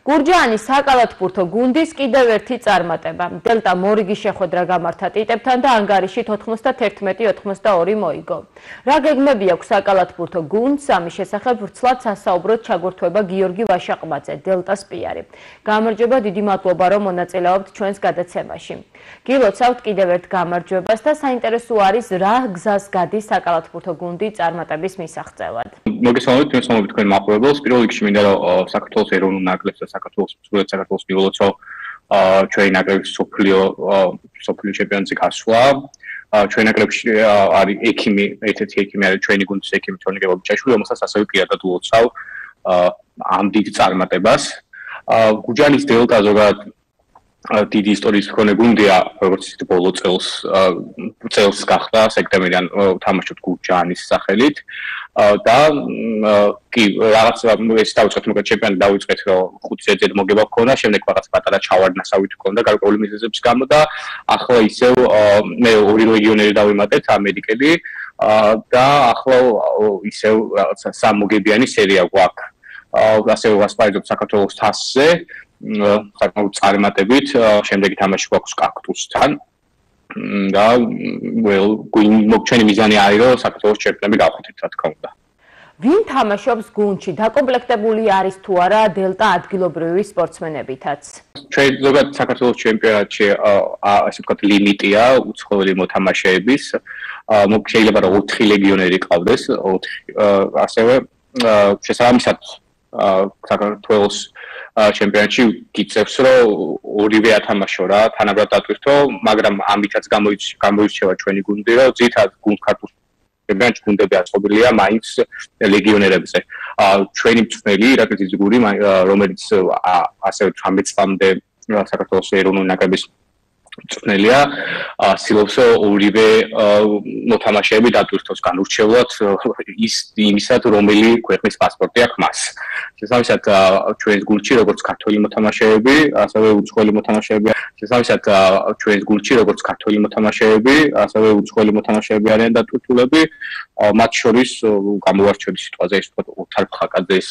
გურჯაანის საკალათბურთო გუნდის კიდევ ერთი წარმატება. დელტა მორიგი შეხვედრა გამართა ტიტებთან და ანგარიში 91-82 მოიგო. რა გეგმები აქვს საკალათბურთო გუნდს, ამის შესახებ ვრცლად სასაუბროდ ჩაგურთვება გიორგი ვაშაყბაძე, დელტას პიარი. გამარჯობა, დიდი მადლობა, რომ მონაწილეობთ ჩვენს გადაცემაში. გილოცავთ კიდევ ერთ გამარჯვებას და საინტერესო არის რა გზას გადის საკალათბურთო გუნდი წარმატების მისაღწევად. მოგესალმებით თქვენ მაყურებელს. პირველ რიგში მინდა რომ საქართველოს ეროვნულ ნაკრებს და საქართველოს მიღლოცო ჩვენი ნაკრების სოფლიო ჩემპიონატზე გასვლა. ჩვენი ნაკრებში არის ერთ-ერთი ექიმი არის ჩვენი გუნდის ექიმი თორნიკე ბობიჩაშვილი, რომელსაც ასევე პირადად ულოცავ ამ დიდ წარმატებას. გურჯაანის დელტა ზოგადად დიდი ისტორიის მქონე გუნდია, როგორც ისეთი ბოლო წელს გახდა სექტემბრიდან თამაშობთ გურჯაანის სახელით და კი რაღაც ეს დავიწყეთ მოკლედ ჩემპიონატი დავიწყეთ რომ 5 წელი მოგება ჰქონდა, შემდეგ რაღაც პატარა ჩავარდნასავით ჰქონდა გარკვეული მიზეზების გამო და ახლა ისევ მე ორი ლეგიონერი დავიმატეთ ამერიკელი და ახლა ისევ რაღაც სამოგებიანი სერია გვაქვს. ასევე ვასპარეზობ საქართველოს თასზე საკმაოდ წარმატებით, შემდეგი თამაში გვაქვს კაქტუსთან და ჩვენი მიზანი არის რომ საქართველოს ჩემპიონები გავხდეთ, რა თქმა უნდა. ვინ თამაშობს გუნდში? დაკომპლექტებული არის თუ არა დელტა ადგილობრივი სპორტსმენებითაც? ჩვენ ზოგადად საქართველოს ჩემპიონატში ასე ვთქვათ ლიმიტია უცხოელი მოთამაშეების. შეიძლება რომ 4 ლეგიონერი ყავდეს, 4 ასევე შესაბამისად საქართველოს ჩემპიონატში გიწევს რომ ორივე ათამაშო რა თანაბრად დატვირთო, მაგრამ ამითაც გამოირჩევა ჩვენი გუნდი, რომ ძირითადად ქართულ ჩემპიონატში გუნდები აწყობილია მაინც ლეგიონერებზე. ჩვენი მწვრთნელი ირაკლი ძიგური, რომელიც ასევე 18 წლამდე საქართველოს ეროვნული ნაკრების მწვრთნელია, ცდილობს ორივე მოთამაშეები დატვირთოს განურჩევლად იმისად, რომელი ქვეყნის პასპორტი აქვს მას. შესაბამისად, ჩვენს გუნდში როგორც ქართველი მოთამაშეები, ასევე უცხოელი მოთამაშეები, შესაბამისად, ჩვენს გუნდში როგორც ქართველი მოთამაშეები, ასევე უცხოელი მოთამაშეები არიან დატვირთულები, მათ შორის გამოვარჩევი სიტყვაზე ის ვთქვათ ოთარ ფხაკაძეს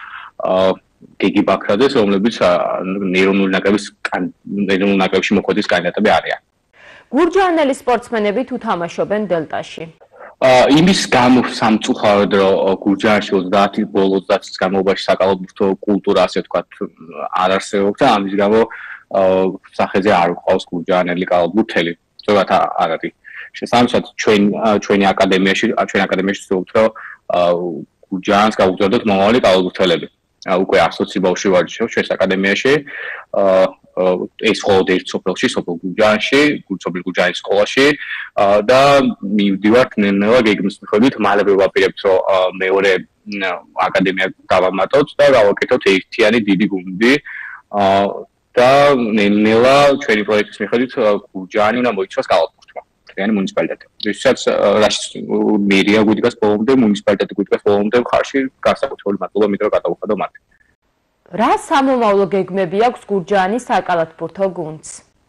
გიგი ბაქრაძეს, რომლებიც ეროვნული ნაკრებში მოხვედრის კანდიდატები არიან. გურჯაანელი სპორტსმენები თუ თამაშობენ დელტაში? იმის გამო სამწუხაროდ რომ გურჯაანში 30 ბოლო 30 წლის განმავლობაში საკალათბურთო კულტურა ასე ვთქვათ არ არსებობს და ამის გამო სახეზე არ გვყავს გურჯაანელი კალათბურთელი. ზოგადად არ არის. შესაბამისად ჩვენი აკადემიაში ვცდილობთ რომ გურჯაანს გავუგზავნოთ მომავალი კალათბურთელები. უკვე 120 ბავშვი ვარჩევ ჩვენს აკადემიაში. ეს მხოლოდ ერთ სოფელში, სოფელ გურჯაანში, გურჯაანის სკოლაში და მივდივართ ნელ-ნელა გეგმის მიხედვით, მალევე ვაპირებთ რომ მეორე აკადემია დავამატოთ და გავაკეთოთ ერთიანი დიდი გუნდი და ნელ-ნელა ჩვენი პროექტის მიხედვით გურჯაანი უნდა მოიცვას კალათბურთმა. მუნიციპალიტეტი. ისაც მერია გვიდგას ბოლომდე, მუნიციპალიტეტი გვიდგას ბოლომდე მხარში, განსაკუთრებული მადლობა მითხრა გადავუხადო მათ. რა სამომავლო გეგმები აქვს გურჯაანის საკალათბურთო გუნდს?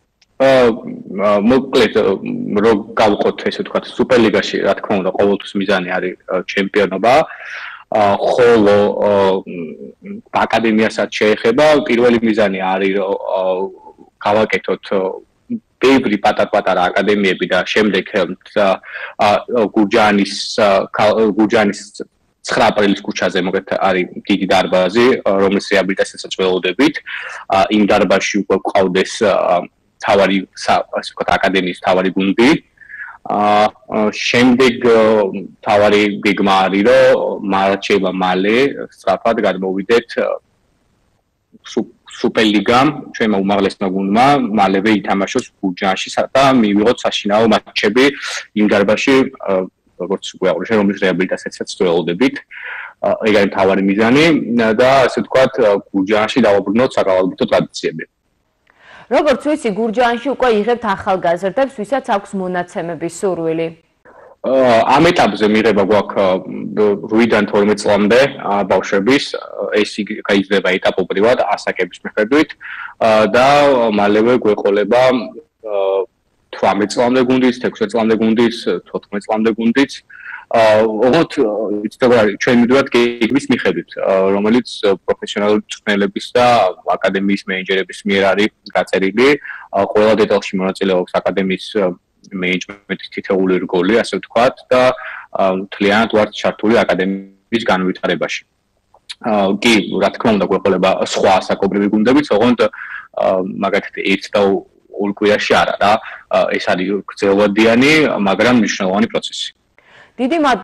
მოკლედ რომ გავყოთ ესე ვთქვათ სუპერლიგაში, რა თქმა უნდა, ყოველთვის მიზანი არის ჩემპიონობა. ხოლო აკადემიასაც შეეხება, პირველი მიზანი არის რომ გავაკეთოთ ბევრი პატარ-პატარა აკადემიები და შემდეგ გურჯაანის 9 აპრილის ქუჩაზე მოგეთ არის დიდი დარბაზი, რომლის რეაბილიტაციასაც ველოდებით. იმ დარბაზში უკვე გვყავდეს თავარი ასე ვთქვათ აკადემიის თავარი გუნდი. შემდეგ თავარი გეგმა არის რომ შეიძლება მალე სწრაფად გადმოვიდეთ სუპერლიგამ, ჩვენმა უმაღლესმა გუნდმა მალევე ითამაშოს გურჯაანში და მივიღოთ საშინაო მატჩები იმ დარბაზში, როგორც უკვე აღნიშნე, რომლის რეაბილიტაციასაც ვველოდებით. ეგ არის მთავარი მიზანი და ასე ვთქვათ გურჯაანში დავაბრუნოთ საკალათბურთო ტრადიციები. როგორც ვიცი, გურჯაანში უკვე იღებთ ახალგაზრდებს, ვისაც აქვს მონაცემების სურვილი. ამ ეტაპზე მიღება გვაქვს 8-დან 12 წლამდე ბავშვების, ეს გაიზრდება ეტაპობრივად ასაკების მიხედვით და მალევე გვეყოლება 18 წლამდე გუნდიც, 16 წლამდე გუნდიც, 14 წლამდე გუნდიც ოღონდ ჩვენ მივდივართ გეგმის მიხედვით, რომელიც პროფესიონალური მწვრთნელების და აკადემიის მენეჯერების მიერ არის გაწერილი. ყველა დეტალში მონაწილეობს აკადემიის მენეჯმენტის თითოეული რგოლი, ასე ვთქვათ, და მთლიანად ვართ ჩართული აკადემიის განვითარებაში. კი, რა თქმა უნდა, გვეყოლება სხვა ასაკობრივი გუნდებიც, ოღონდ მაგათი ერთ და ორ კვირაში არა რა. ეს არის გრძელვადიანი, მაგრამ მნიშვნელოვანი პროცესი. დიდი